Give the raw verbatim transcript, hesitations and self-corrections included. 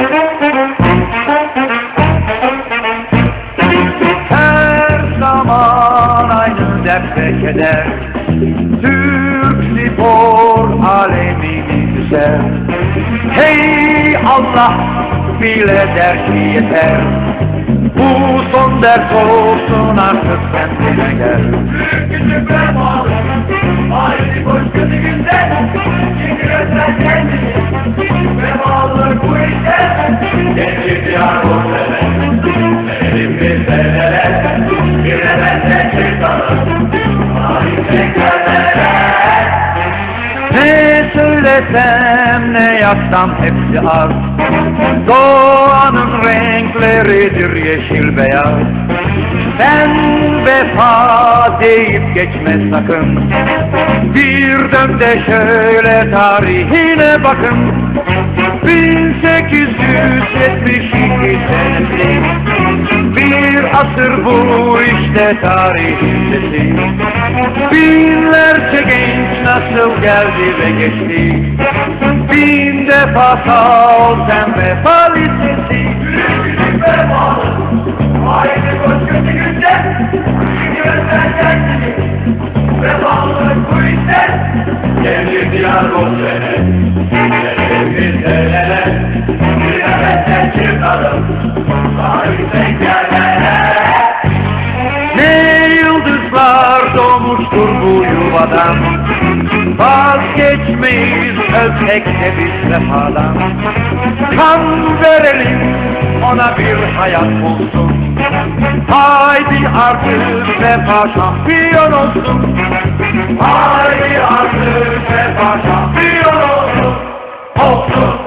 Her zaman aynı dert ve keder, Türk spor alemini güzel. Hey Allah, bile der ki yeter, bu son dert olsun, artık kendine gel. Küçük ve bağlı, ayrı boş kötü günde, şimdi göster kendini. Ve bağlı bu işte, genç diyar bu sene. Verelim bir senelere, bir de benden çıkalım. Ayrı tekrarlara. Ne söylesem ne yazsam hepsi az, doğanın renkleridir yeşil beyaz. Sen vefa deyip geçme sakın, bir dön de şöyle tarihine bakın. bin sekiz yüz yetmiş iki senesi, bir asır bu işte tarihin sesi. Binlerce genç nasıl geldi ve geçti, bin defa sağ ol sen vefa listesi. Küçük ve bağlı, ayrı boş kötü günde, şimdi göster kendini. Ve bağlı bu işte, genç diyar bu sene. Verelim bir senelere, bir de benden çıkalım. Ayrı tekrarlara. Ne yıldızlar doğmuştur bu yuvadan, vazgeçmeyiz ölsek de biz vefadan. Kan verelim ona bir hayat bulsun, haydi artık vefa şampiyon olsun. Haydi artık vefa şampiyon olsun. Olsun.